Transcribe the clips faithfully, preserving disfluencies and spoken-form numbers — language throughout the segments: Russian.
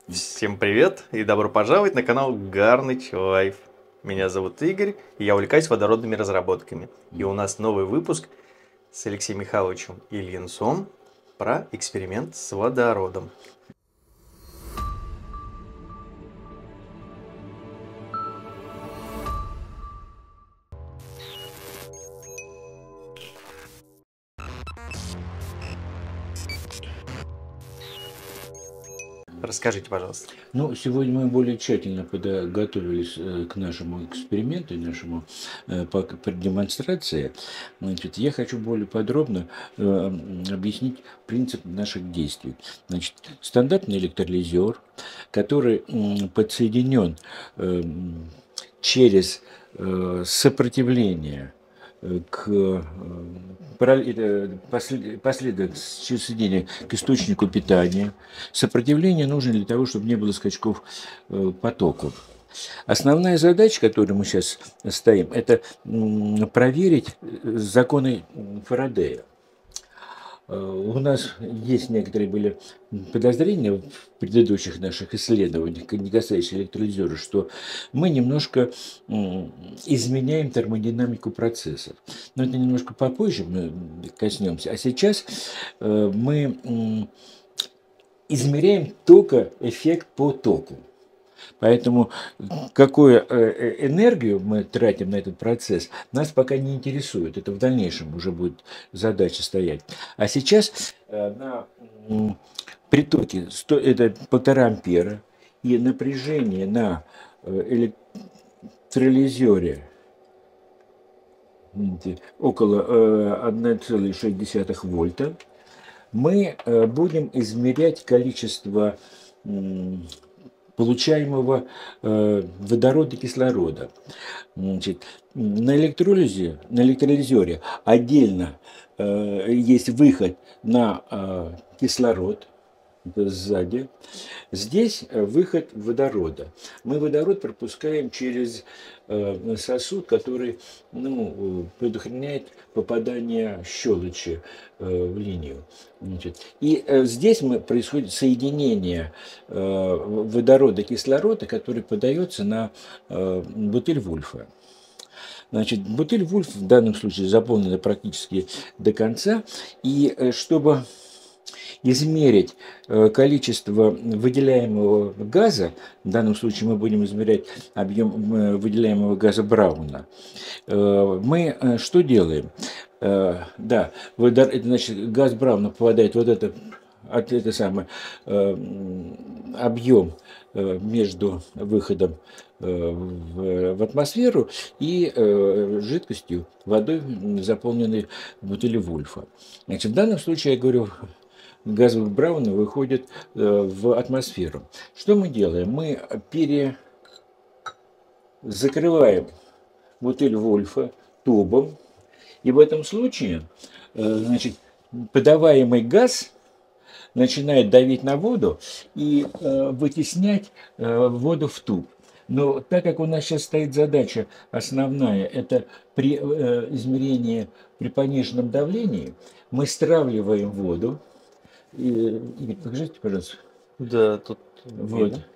Всем привет и добро пожаловать на канал Гарныч Лайф. Меня зовут Игорь, и я увлекаюсь водородными разработками. И у нас новый выпуск с Алексеем Михайловичем Ильинцом про эксперимент с водородом. Расскажите, пожалуйста. Ну, сегодня мы более тщательно подготовились э, к нашему эксперименту, нашему э, пок- по демонстрации. Значит, я хочу более подробно э, м, объяснить принцип наших действий. Значит, стандартный электролизер, который м, подсоединен э, м, через э, сопротивление э, к э, параллель- э, послед- последовательное соединение к источнику питания. Сопротивление нужно для того, чтобы не было скачков э, потоков. Основная задача, которую мы сейчас стоим, это м, проверить э, законы Фарадея. Э, У нас есть некоторые были подозрения в предыдущих наших исследованиях, не касающихся электролизера, что мы немножко м, изменяем термодинамику процессов. Но это немножко попозже мы коснемся. А сейчас э, мы м, измеряем только эффект по току. Поэтому какую э, э, энергию мы тратим на этот процесс, нас пока не интересует. Это в дальнейшем уже будет задача стоять. А сейчас э, на м, притоке сто, это полтора ампера и напряжение на э, электролизере видите, около э, одна целая шесть десятых вольта, мы э, будем измерять количество м, получаемого э, водорода и кислорода. Значит, на электролизе, на электролизере отдельно э, есть выход на э, кислород, это сзади. Здесь э, выход водорода. Мы водород пропускаем через э, сосуд, который ну, предохраняет попадание щелочи э, в линию. Значит, и э, здесь мы, происходит соединение э, водорода и кислорода, который подается на э, бутыль Вульфа. Значит, бутыль Вульф в данном случае заполнена практически до конца. И э, чтобы измерить э, количество выделяемого газа, в данном случае мы будем измерять объем э, выделяемого газа Брауна, э, мы э, что делаем? Э, да, водор, это значит, газ Брауна попадает вот это, от, это самое, э, объем э, между выходом э, в, в атмосферу и э, жидкостью, водой, заполненной в бутыле Вульфа. Значит, в данном случае я говорю, газовых Брауна выходит э, в атмосферу. Что мы делаем? Мы перезакрываем бутыль Вольфа тубом, и в этом случае э, значит, подаваемый газ начинает давить на воду и э, вытеснять э, воду в туб. Но так как у нас сейчас стоит задача основная, это при э, измерении при пониженном давлении, мы стравливаем воду. И, Игорь, покажите, пожалуйста. Да, тут Вот. видно.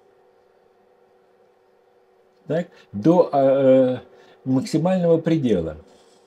Так, до э, максимального предела.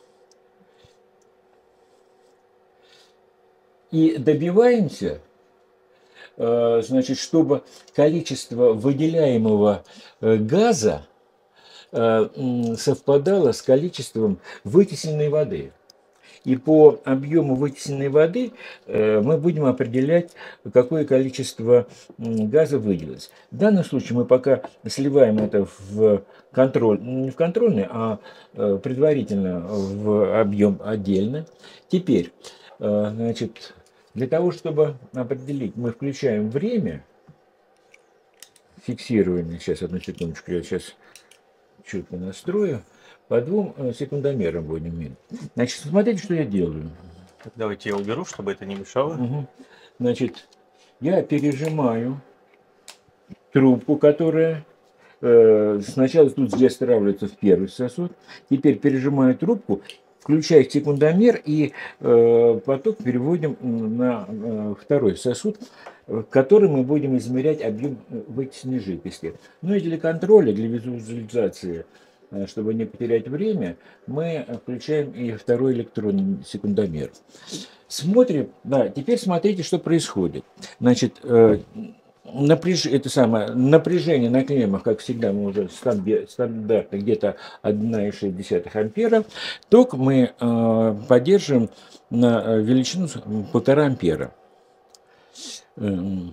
И добиваемся, э, значит, чтобы количество выделяемого э, газа э, м, совпадало с количеством вытесненной воды. И по объему вытесненной воды э, мы будем определять, какое количество м, газа выделилось. В данном случае мы пока сливаем это в контроль, не в контрольный, а э, предварительно в объем отдельно. Теперь, э, значит, для того, чтобы определить, мы включаем время фиксирования. Сейчас, одну секундочку, я сейчас чуть настрою. По двум э, секундомерам будем мерить. Значит, смотрите, что я делаю. Так, давайте я уберу, чтобы это не мешало. Мгм. Значит, я пережимаю трубку, которая э, сначала тут здесь стравливается в первый сосуд, теперь пережимаю трубку включая секундомер, и э, поток переводим на э, второй сосуд, в который мы будем измерять объем вытеченной жидкости. Ну и для контроля, для визуализации, э, чтобы не потерять время, мы включаем и второй электронный секундомер. Смотрим, да, теперь смотрите, что происходит. Значит, э, Напряж... это самое, напряжение на клеммах, как всегда, мы уже стандартно где-то одна и шесть десятых ампера. Ток мы э, поддерживаем на величину полтора ампера. Э,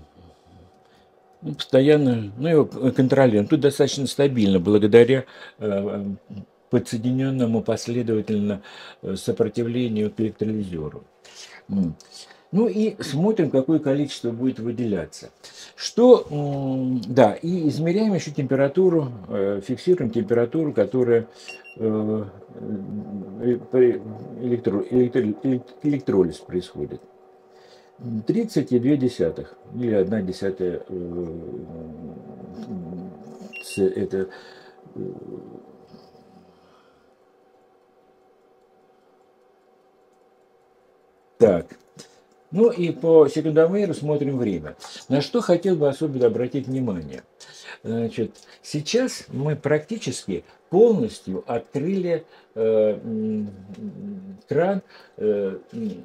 постоянно, ну, его контролируем. Тут достаточно стабильно, благодаря э, подсоединенному последовательно сопротивлению к электролизеру. Ну и смотрим, какое количество будет выделяться. Что, да, и измеряем еще температуру, фиксируем температуру, которая при электро, электро, электролиз происходит. тридцать и две десятых, или одна десятая, это так. Ну и по секундомеру смотрим время. На что хотел бы особенно обратить внимание. Значит, сейчас мы практически полностью открыли э, кран э,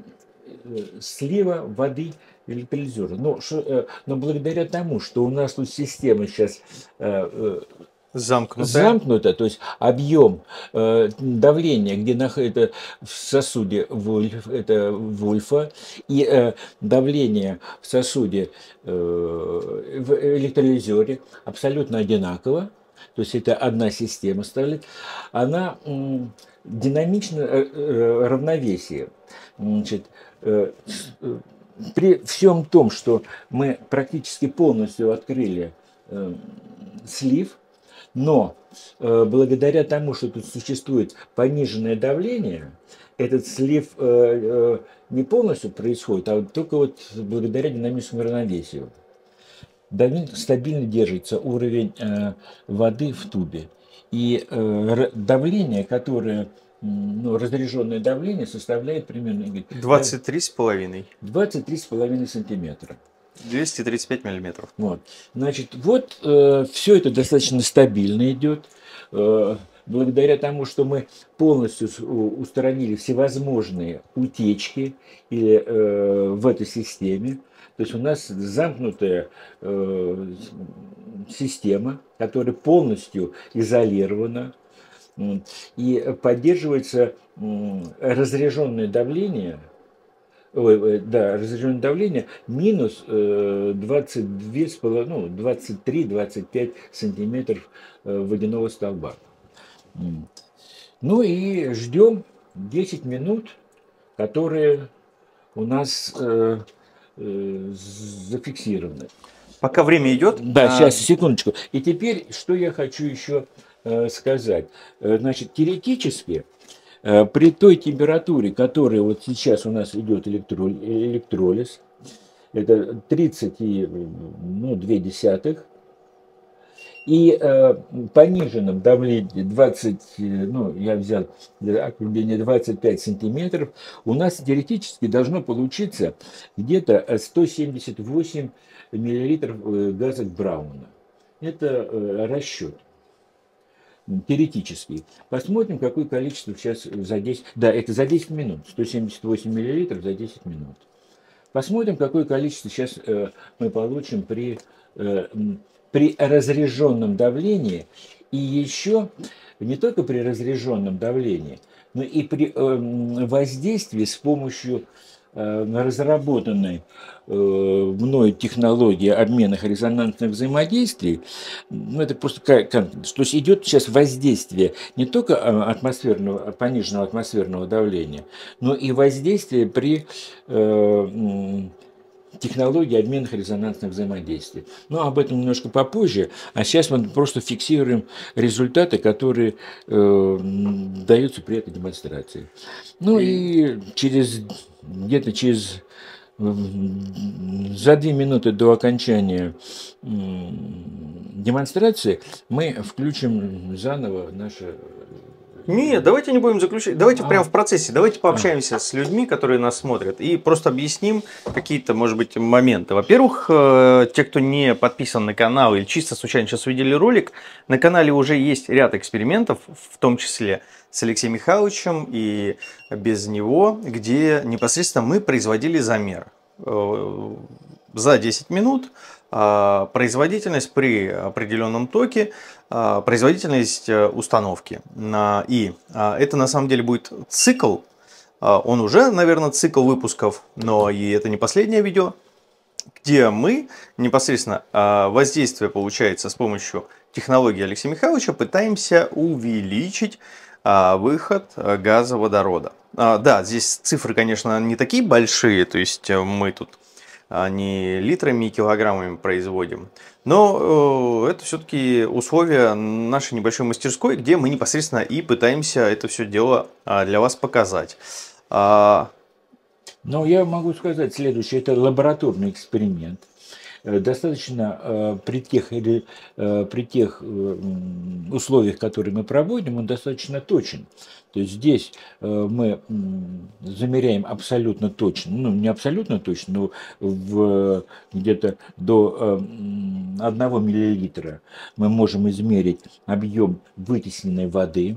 слива воды электролизера. Но, э, но благодаря тому, что у нас тут система сейчас э, Замкнутая. Замкнуто, то есть объем э, давления, где находится в сосуде вольф, это вольфа, и э, давление в сосуде э, в электролизере абсолютно одинаково, то есть это одна система ставит, она э, динамично э, э, равновесие. Значит, э, э, при всем том, что мы практически полностью открыли э, слив, но э, благодаря тому, что тут существует пониженное давление, этот слив э, э, не полностью происходит, а только вот благодаря динамическому равновесию. Давление стабильно держится уровень э, воды в тубе. И э, давление, которое, ну, разряженное давление составляет примерно двадцать три с половиной. двадцать три с половиной сантиметра. двести тридцать пять миллиметров. Вот. Значит, вот э, все это достаточно стабильно идет. Э, благодаря тому, что мы полностью устранили всевозможные утечки или, э, в этой системе. То есть у нас замкнутая э, система, которая полностью изолирована. И поддерживается э, разряженное давление. Ой, да, разряженное давление минус двадцать два, ну, двадцать три — двадцать пять сантиметров водяного столба. Ну и ждем десять минут, которые у нас э, э, зафиксированы. Пока время идет. Да, а... сейчас, секундочку. И теперь, что я хочу еще э, сказать. Значит, теоретически, при той температуре, которая вот сейчас у нас идет электролиз, это тридцать и две десятых, и э, пониженном давлении двадцать, ну, я взял для округления двадцать пять сантиметров, у нас теоретически должно получиться где-то сто семьдесят восемь миллилитров газа Брауна. Это э, расчет. Теоретически. Посмотрим, какое количество сейчас за десять... Да, это за десять минут. сто семьдесят восемь миллилитров за десять минут. Посмотрим, какое количество сейчас э, мы получим при, э, при разряженном давлении. И еще не только при разряженном давлении, но и при э, воздействии с помощью э, разработанной э, мной технологии обмена резонансных взаимодействий. Ну, это просто как, как, то есть идет сейчас воздействие не только атмосферного, пониженного атмосферного давления, но и воздействие при э, технологии обмена резонансных взаимодействий. Но об этом немножко попозже, а сейчас мы просто фиксируем результаты, которые э, даются при этой демонстрации. Ну и через где-то через за две минуты до окончания демонстрации мы включим заново наше Нет, давайте не будем заключать. Давайте А. прямо в процессе. Давайте пообщаемся с людьми, которые нас смотрят, и просто объясним какие-то, может быть, моменты. Во-первых, э, те, кто не подписан на канал или чисто случайно сейчас увидели ролик, на канале уже есть ряд экспериментов, в том числе с Алексеем Михайловичем и без него, где непосредственно мы производили замер. Э, За десять минут э, производительность при определенном токе, э, производительность э, установки. На- И э, это на самом деле будет цикл. Э, Он уже, наверное, цикл выпусков, но и это не последнее видео, где мы непосредственно э, воздействие получается с помощью технологии Алексея Михайловича, пытаемся увеличить э, выход э, газа водорода. А, Да, здесь цифры, конечно, не такие большие, то есть э, мы тут а не литрами и килограммами производим. Но э, это все-таки условия нашей небольшой мастерской, где мы непосредственно и пытаемся это все дело а, для вас показать. А, Но я могу сказать следующее. Это лабораторный эксперимент. Э, Достаточно э, при тех, или, э, при тех э, м, условиях, которые мы проводим, он достаточно точен. То есть здесь э, мы м, замеряем абсолютно точно, ну не абсолютно точно, но в, где-то до э, м, одного миллилитра мы можем измерить объем вытесненной воды.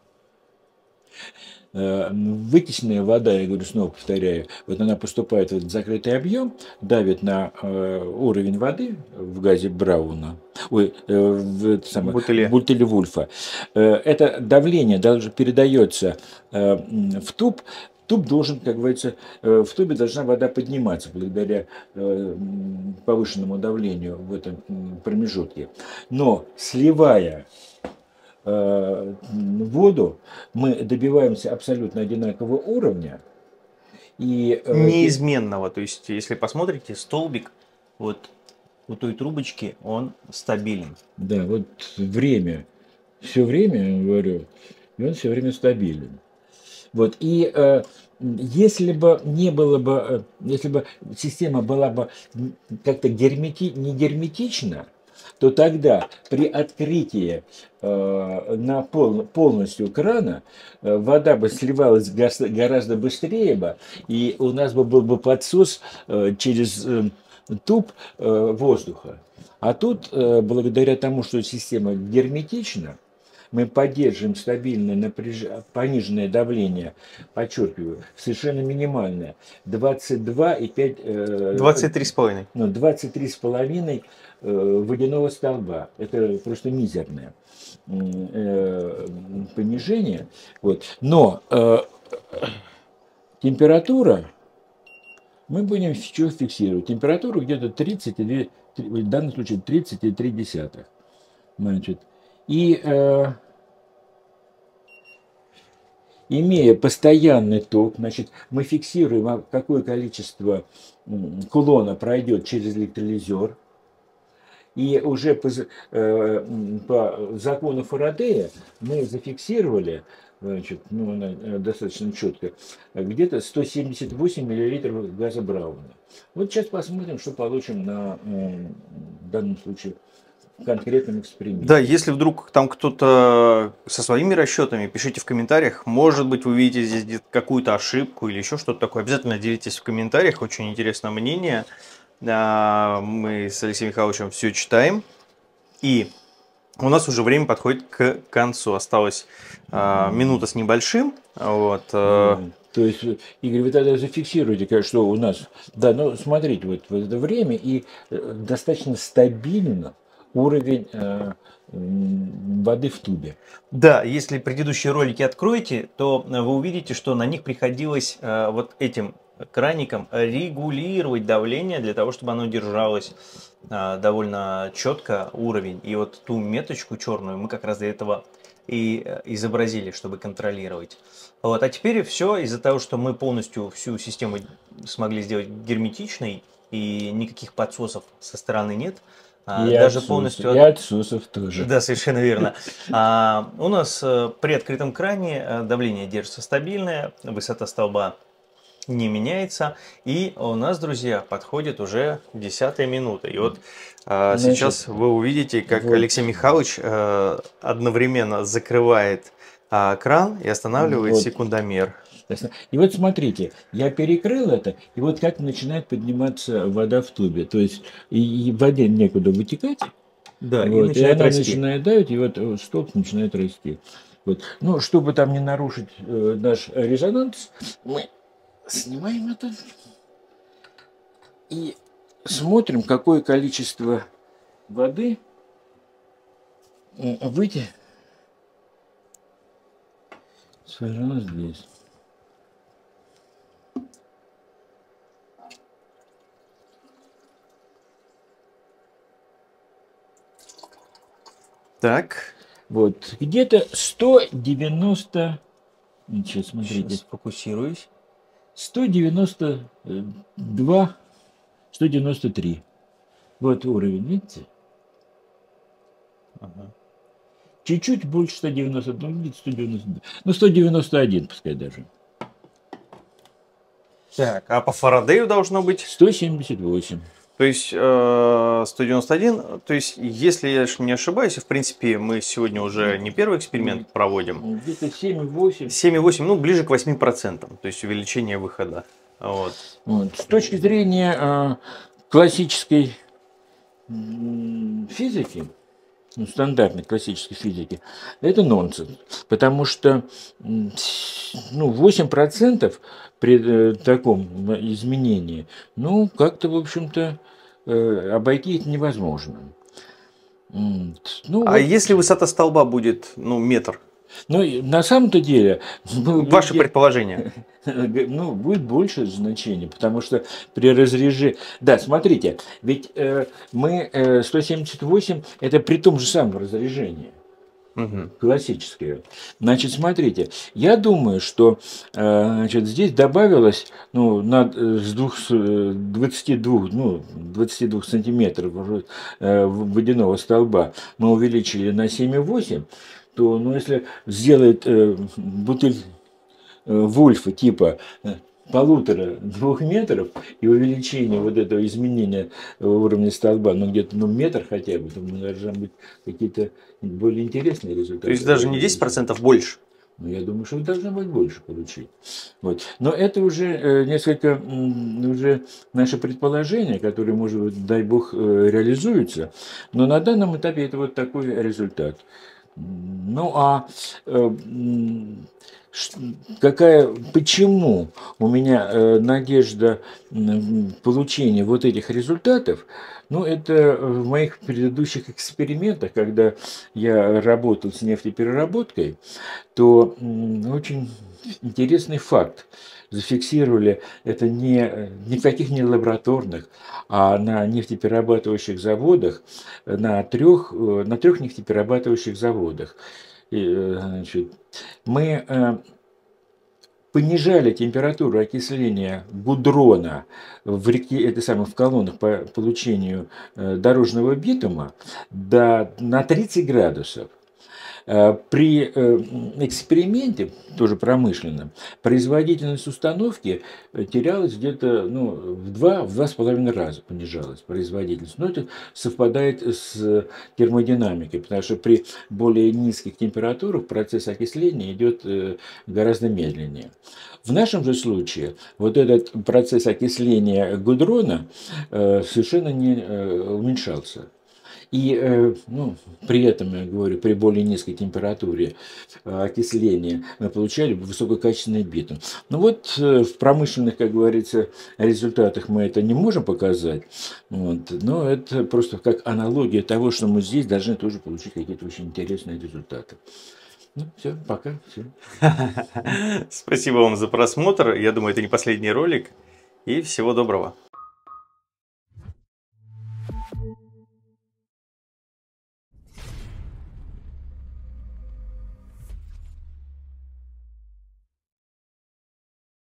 Э, Вытесненная вода, я говорю, снова повторяю, вот она поступает в этот закрытый объем, давит на э, уровень воды в газе Брауна, ой, э, в, это самое, Бутыле. в бутыле Вульфа. Э, это давление даже передается э, м, в туб. Туб должен, как говорится, э, в тубе должна вода подниматься благодаря э, м, повышенному давлению в этом м, промежутке. Но сливая э, воду, мы добиваемся абсолютно одинакового уровня. И, э, и- неизменного. То есть, если посмотрите, столбик вот у той трубочки, он стабилен. да, вот время, все время, я говорю, и он все время стабилен. Вот, и э, если бы не было бы, э, если бы система была бы м, как-то гермети, не герметична, то тогда при открытии э, на пол, полностью крана э, вода бы сливалась гас- гораздо быстрее бы, и у нас бы был бы подсос э, через э, туб э, воздуха. А тут, э, благодаря тому, что система герметична, мы поддерживаем стабильное напряж... пониженное давление, подчеркиваю, совершенно минимальное, двадцать два и пять, э, двадцать три с половиной. ну, двадцать три с половиной э, водяного столба. Это просто мизерное м, э, понижение. Вот. Но э, температура, мы будем что фиксировать? Температуру где-то тридцать, и две, в данном случае тридцать и три десятых. Значит, и э, имея постоянный ток, значит, мы фиксируем, а какое количество м, кулона пройдет через электролизер. И уже по, за- э, м, по закону Фарадея мы зафиксировали, значит, ну, она, э, достаточно четко, э, где-то сто семьдесят восемь миллилитров газа Брауна. Вот сейчас посмотрим, что получим на, м, в данном случае, в конкретном эксперименте. Да, если вдруг там кто-то со своими расчетами, пишите в комментариях. Может быть, вы видите здесь где-то какую-то ошибку или еще что-то такое. Обязательно делитесь в комментариях. Очень интересное мнение. А, Мы с Алексеем Михайловичем все читаем. И у нас уже время подходит к концу. Осталось а, минута с небольшим. Вот. а, Да. То есть, э, Игорь, вы тогда зафиксируете, как- что у нас, да, ну смотрите, вот в это время и э, достаточно стабильно уровень э, м, воды в тубе. Да, если предыдущие ролики откроете, то э, вы увидите, что на них приходилось э, вот этим краником регулировать давление для того, чтобы оно держалось э, довольно четко уровень. И вот ту меточку черную мы как раз для этого и э, изобразили, чтобы контролировать. Вот. А теперь все из-за того, что мы полностью всю систему смогли сделать герметичной и никаких подсосов со стороны нет, а, И даже отсосов, полностью... и отсосов тоже. Да, совершенно верно. А, у нас э, при открытом кране э, давление держится стабильное, высота столба не меняется. И у нас, друзья, подходит уже десятая минута. И вот э, Значит, сейчас вы увидите, как вот. Алексей Михайлович э, одновременно закрывает а кран и останавливает Вот. секундомер. И вот смотрите, я перекрыл это, и вот как начинает подниматься вода в тубе. То есть и, и воде некуда вытекать. Да, и Вот, и начинает она расти. начинает давить, и вот э, столб начинает расти. Вот. Ну, чтобы там не нарушить э, наш резонанс, мы снимаем это и смотрим, какое количество воды э, выйти сожжено здесь. Так. Вот, где-то сто девяносто, сейчас смотрите, Сейчас фокусируюсь. сто девяносто два, сто девяносто три. Вот уровень, видите? Ага. Чуть-чуть больше ста девяноста, ну, где-то сто девяносто два. Ну, сто девяносто один, пускай даже. Так, а по Фарадею должно быть? сто семьдесят восемь. То есть э, сто девяносто один, то есть, если я не ошибаюсь, в принципе, мы сегодня уже не первый эксперимент проводим. Где-то семь и восемь. семь и восемь, ну, ближе к восьми процентам, то есть увеличение выхода. Вот. Вот. С точки зрения э, классической м, физики, ну, стандартной классической физики, это нонсенс. Потому что м, с- ну, восемь процентов при э, таком изменении, ну, как-то, в общем-то, э, обойти это невозможно. М, Ну, А вот. если высота столба будет, ну, метр? Но и на самом-то деле, ну, Ваше где- предположение. ну, будет больше значения, потому что при разрежении... Да, смотрите, ведь э, мы э, сто семьдесят восемь, это при том же самом разрежении. Мгм. Классическое. Значит, смотрите, я думаю, что э, значит, здесь добавилось ну, над, э, с двух, с, э, двадцати двух, ну, двадцати двух сантиметров э, водяного столба мы увеличили на семь и восемь, то ну, если сделать э, бутыль э, Вольфа типа э, полутора-двух метров и увеличение вот этого изменения уровня столба, ну где-то ну, метр хотя бы, то должны быть какие-то более интересные результаты. То есть даже не десять процентов больше. Ну, я думаю, что должно быть больше получить. Вот. Но это уже э, несколько м, уже наше предположение, которое, может быть, дай бог, э, реализуется. Но на данном этапе это вот такой результат. Ну а э, м, ш- какая, почему у меня э, надежда м, получения вот этих результатов? Ну, это в моих предыдущих экспериментах, когда я работал с нефтепереработкой, то м, очень интересный факт. Зафиксировали это не, не в каких не лабораторных, а на нефтеперерабатывающих заводах, на трех, э, на трех нефтеперерабатывающих заводах. И, э, значит, мы э, понижали температуру окисления гудрона в реке, это самое, в колоннах по получению э, дорожного битума до, на тридцать градусов. Э, При э, эксперименте, тоже промышленном, производительность установки э, терялась где-то ну, в два, в два с половиной раза понижалась производительность. Но это совпадает с термодинамикой, потому что при более низких температурах процесс окисления идет э, гораздо медленнее. В нашем же случае вот этот процесс окисления гудрона э, совершенно не э, уменьшался. И э, ну, при этом, я говорю, при более низкой температуре э, окисления мы получали высококачественный битум. Ну вот э, в промышленных, как говорится, результатах мы это не можем показать, вот, но это просто как аналогия того, что мы здесь должны тоже получить какие-то очень интересные результаты. Ну, все, пока, все. Спасибо вам за просмотр. Я думаю, это не последний ролик. И всего доброго.